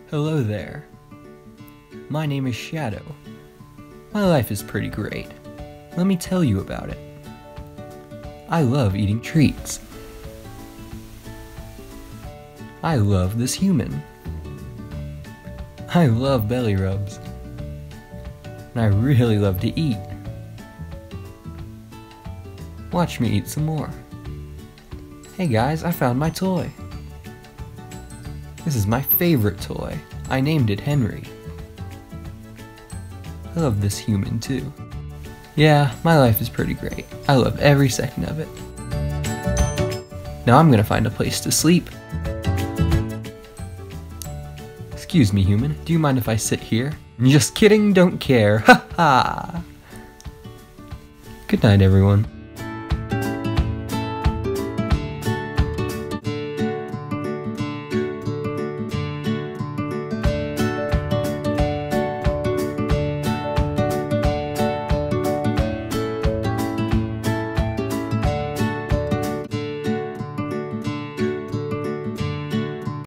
Hello there. My name is Shadow. My life is pretty great. Let me tell you about it. I love eating treats. I love this human. I love belly rubs. And I really love to eat. Watch me eat some more. Hey guys, I found my toy. This is my favorite toy. I named it Henry. I love this human too. Yeah, my life is pretty great. I love every second of it. Now I'm gonna find a place to sleep. Excuse me, human, do you mind if I sit here? Just kidding, don't care. Ha ha! Good night, everyone.